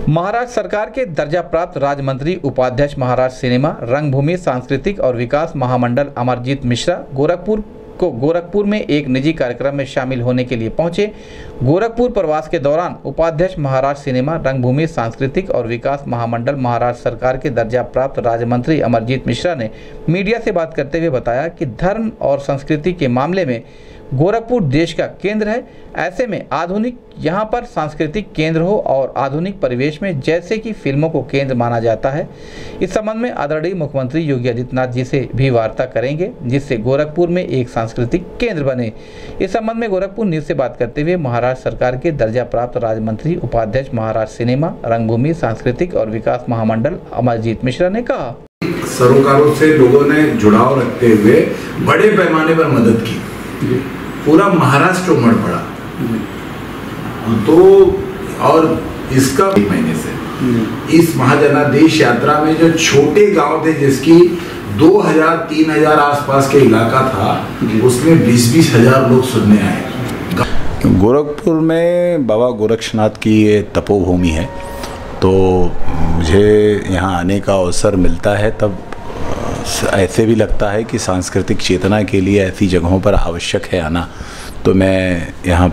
महाराष्ट्र सरकार के दर्जा प्राप्त राज्य मंत्री उपाध्यक्ष महाराष्ट्र सिनेमा रंगभूमि सांस्कृतिक और विकास महामंडल अमरजीत मिश्रा गोरखपुर में एक निजी कार्यक्रम में शामिल होने के लिए पहुंचे। गोरखपुर प्रवास के दौरान उपाध्यक्ष महाराष्ट्र सिनेमा रंगभूमि सांस्कृतिक और विकास महामंडल महाराष्ट्र सरकार के दर्जा प्राप्त राज्य मंत्री अमरजीत मिश्रा ने मीडिया से बात करते हुए बताया कि धर्म और संस्कृति के मामले में गोरखपुर देश का केंद्र है। ऐसे में आधुनिक यहाँ पर सांस्कृतिक केंद्र हो और आधुनिक परिवेश में जैसे कि फिल्मों को केंद्र माना जाता है। इस संबंध में आदरणीय मुख्यमंत्री योगी आदित्यनाथ जी से भी वार्ता करेंगे, जिससे गोरखपुर में एक सांस्कृतिक केंद्र बने। इस संबंध में गोरखपुर न्यूज से बात करते हुए महाराष्ट्र सरकार के दर्जा प्राप्त राज्य मंत्री उपाध्यक्ष महाराष्ट्र सिनेमा रंगभूमि सांस्कृतिक और विकास महामंडल अमरजीत मिश्रा ने कहा, सरोकारों से लोगों ने जुड़ाव रखते हुए बड़े पैमाने पर मदद की। पूरा महाराष्ट्र उमड़ पड़ा। तो और इसका महीने से इस महाजनादेश यात्रा में जो छोटे गांव थे, जिसकी 2000-3000 आसपास के इलाका था, उसमें 20-20 हजार लोग सुनने आए। गोरखपुर में बाबा गोरक्षनाथ की ये तपोभूमि है, तो मुझे यहाँ आने का अवसर मिलता है तब ऐसे भी लगता है कि सांस्कृतिक चेतना के लिए ऐसी जगहों पर आवश्यक है आना। तो मैं यहाँ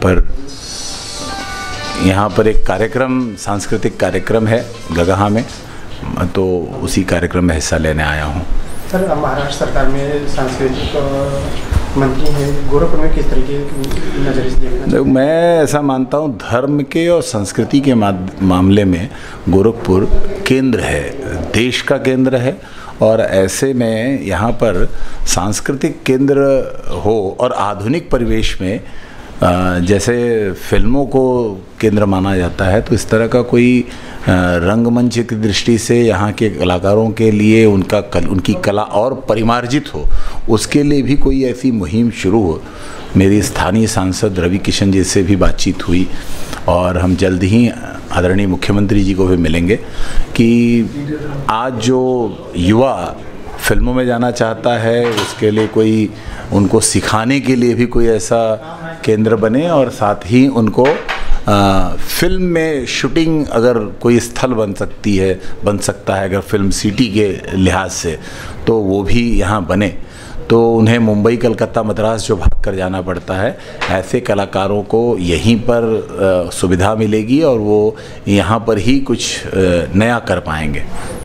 पर एक कार्यक्रम, सांस्कृतिक कार्यक्रम है गगहा में, तो उसी कार्यक्रम में हिस्सा लेने आया हूँ। सर, महाराष्ट्र सरकार में सांस्कृतिक मंत्री हैं, गोरखपुर में किस तरीके की नजर से देखना? मैं ऐसा मानता हूँ, धर्म के और संस्कृति के मामले में गोरखपुर केंद्र है, देश का केंद्र है। और ऐसे में यहाँ पर सांस्कृतिक केंद्र हो और आधुनिक परिवेश में जैसे फिल्मों को केंद्र माना जाता है, तो इस तरह का कोई रंगमंच की दृष्टि से यहाँ के कलाकारों के लिए उनकी कला और परिमार्जित हो, उसके लिए भी कोई ऐसी मुहिम शुरू हो। मेरी स्थानीय सांसद रवि किशन जी से भी बातचीत हुई और हम जल्द ही आदरणीय मुख्यमंत्री जी को भी मिलेंगे कि आज जो युवा फिल्मों में जाना चाहता है, उसके लिए कोई उनको सिखाने के लिए भी कोई ऐसा केंद्र बने, और साथ ही उनको फिल्म में शूटिंग अगर कोई स्थल बन सकता है अगर फिल्म सिटी के लिहाज से, तो वो भी यहाँ बने। तो उन्हें मुंबई, कलकत्ता, मद्रास जो भाग कर जाना पड़ता है, ऐसे कलाकारों को यहीं पर सुविधा मिलेगी और वो यहाँ पर ही कुछ नया कर पाएंगे।